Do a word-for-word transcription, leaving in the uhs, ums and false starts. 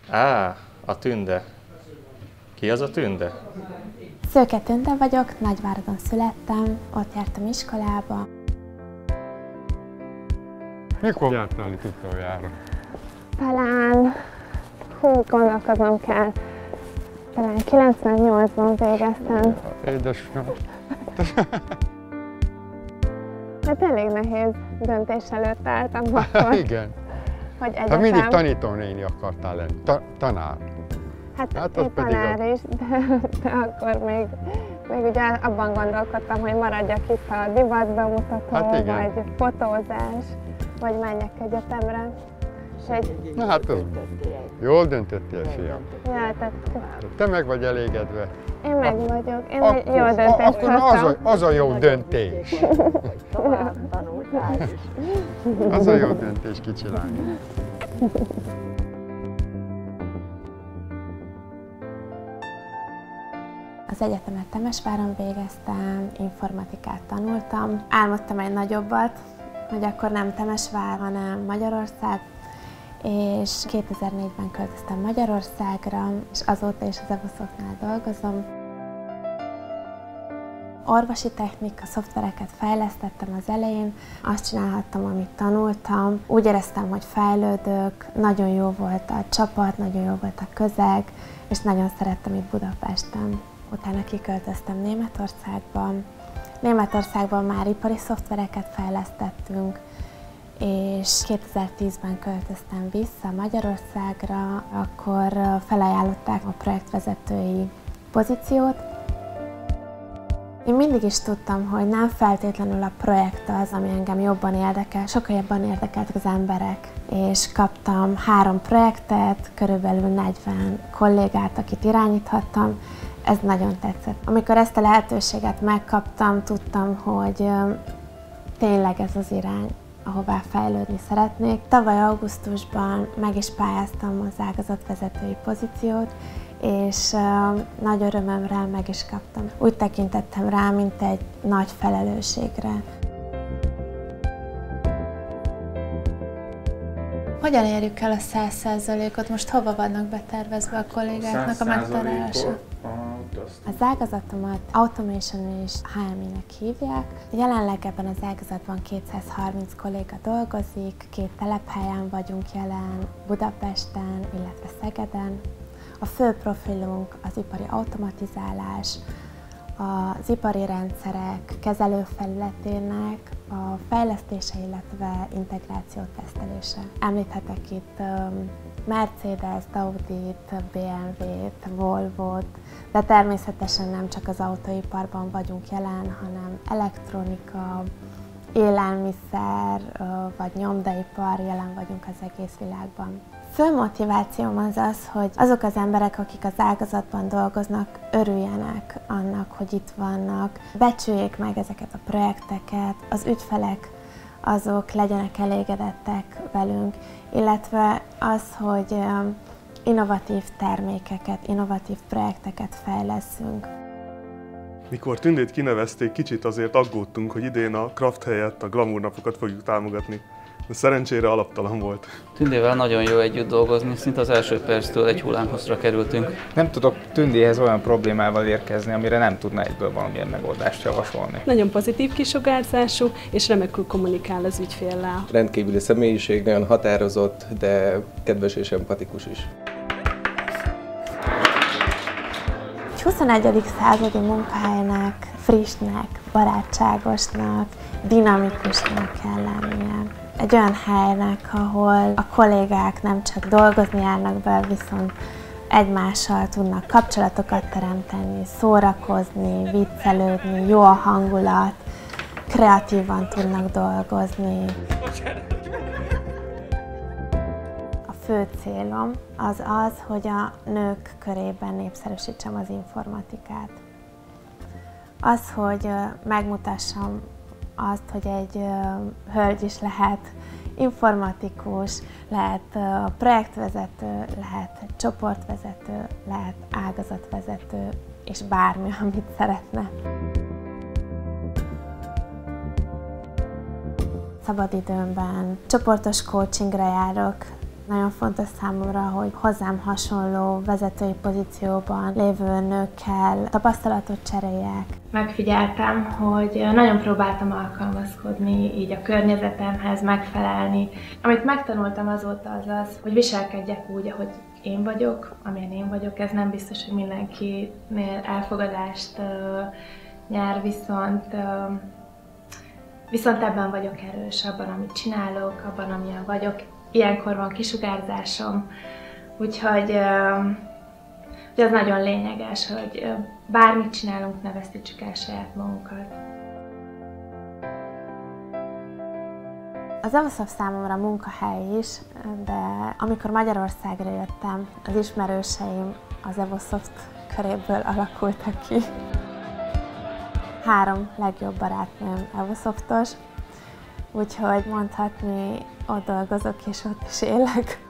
Á, a Tünde. Ki az a Tünde? Szőke Tünde vagyok, Nagyváradon születtem, ott jártam iskolába. Mikor jártál itt utoljára? Talán, hú, gondolkodnom kell, talán kilencvennyolcban végeztem. Édesem. Hát elég nehéz döntés előtt álltam akkor. Igen. Hogy egyetem. Hát mindig tanítónéni akartál lenni, Ta tanár. Hát, Hát én tanár is, de, de akkor még, még ugye abban gondolkodtam, hogy maradjak itt a divatbemutató, Hát vagy fotózás, vagy menjek egyetemre. Egy... Na hát ez jól döntöttél, fiam. Ja, tehát... Te meg vagy elégedve. Én meg vagyok, én Akkor, jó döntést akkor az, hoztam. a, az a jó döntés. Az a jó döntés kicsinálni. Az egyetemet Temesváron végeztem, informatikát tanultam. Álmodtam egy nagyobbat, hogy akkor nem Temesvár, hanem Magyarország. És kétezer-négyben költöztem Magyarországra, és azóta is az evoszoknál dolgozom. Orvosi technika, szoftvereket fejlesztettem az elején, azt csinálhattam, amit tanultam. Úgy éreztem, hogy fejlődök, nagyon jó volt a csapat, nagyon jó volt a közeg, és nagyon szerettem itt Budapesten. Utána kiköltöztem Németországba. Németországban már ipari szoftvereket fejlesztettünk, és kétezer-tízben költöztem vissza Magyarországra, akkor felajánlották a projektvezetői pozíciót. Én mindig is tudtam, hogy nem feltétlenül a projekt az, ami engem jobban érdekel, sokkal jobban érdekeltek az emberek. És kaptam három projektet, körülbelül negyven kollégát, akit irányíthattam. Ez nagyon tetszett. Amikor ezt a lehetőséget megkaptam, tudtam, hogy tényleg ez az irány, ahová fejlődni szeretnék. Tavaly augusztusban meg is pályáztam az ágazatvezetői pozíciót, és uh, nagy örömömre meg is kaptam. Úgy tekintettem rá, mint egy nagy felelősségre. Hogyan érjük el a száz százalékot? Most hova vannak betervezve a kollégáknak a megtalálása? Az ágazatomat Automation és há em i-nek hívják. Jelenleg ebben az ágazatban kétszázharminc kolléga dolgozik, két telephelyen vagyunk jelen, Budapesten, illetve Szegeden. A fő profilunk az ipari automatizálás, az ipari rendszerek kezelőfelületének a fejlesztése, illetve integráció tesztelése. Említhetek itt Mercedes-t, Audit, bé em vé-t, Volvo-t, de természetesen nem csak az autóiparban vagyunk jelen, hanem elektronika, élelmiszer vagy nyomdaipar, jelen vagyunk az egész világban. Fő motivációm az az, hogy azok az emberek, akik az ágazatban dolgoznak, örüljenek annak, hogy itt vannak, becsüljék meg ezeket a projekteket, az ügyfelek azok legyenek elégedettek velünk, illetve az, hogy innovatív termékeket, innovatív projekteket fejleszünk. Mikor Tündét kinevezték, kicsit azért aggódtunk, hogy idén a Craft helyett a Glamour napokat fogjuk támogatni. De szerencsére alaptalan volt. Tündével nagyon jó együtt dolgozni, szinte az első perctől egy hullámhosszra kerültünk. Nem tudok Tündéhez olyan problémával érkezni, amire nem tudna egyből valamilyen megoldást javasolni. Nagyon pozitív kisugárzású, és remekül kommunikál az ügyféllel. Rendkívüli személyiség, nagyon határozott, de kedves és empatikus is. Egy huszonegyedik századi munkahelynek, frissnek, barátságosnak, dinamikusnak kell lennie. Egy olyan helynek, ahol a kollégák nem csak dolgozni járnak be, viszont egymással tudnak kapcsolatokat teremteni, szórakozni, viccelődni, jó a hangulat, kreatívan tudnak dolgozni. A fő célom az az, hogy a nők körében népszerűsítsem az informatikát. Az, hogy megmutassam azt, hogy egy hölgy is lehet informatikus, lehet projektvezető, lehet csoportvezető, lehet ágazatvezető, és bármi, amit szeretne. Szabadidőmben csoportos coachingra járok, Nagyon fontos számomra, hogy hozzám hasonló vezetői pozícióban lévő nőkkel tapasztalatot cseréljek. Megfigyeltem, hogy nagyon próbáltam alkalmazkodni, így a környezetemhez megfelelni. Amit megtanultam azóta az az, hogy viselkedjek úgy, ahogy én vagyok, amilyen én vagyok. Ez nem biztos, hogy mindenkinél elfogadást uh, nyer, viszont, uh, viszont ebben vagyok erős, abban, amit csinálok, abban, amilyen vagyok. Ilyenkor van kisugárzásom, úgyhogy uh, ez nagyon lényeges, hogy uh, bármit csinálunk, ne vesztítsük el saját magunkat. Az Evosoft számomra munkahely is, de amikor Magyarországra jöttem, az ismerőseim az Evosoft köréből alakultak ki. Három legjobb barátnőm Evosoftos, úgyhogy mondhatni, ott dolgozok és ott is élek.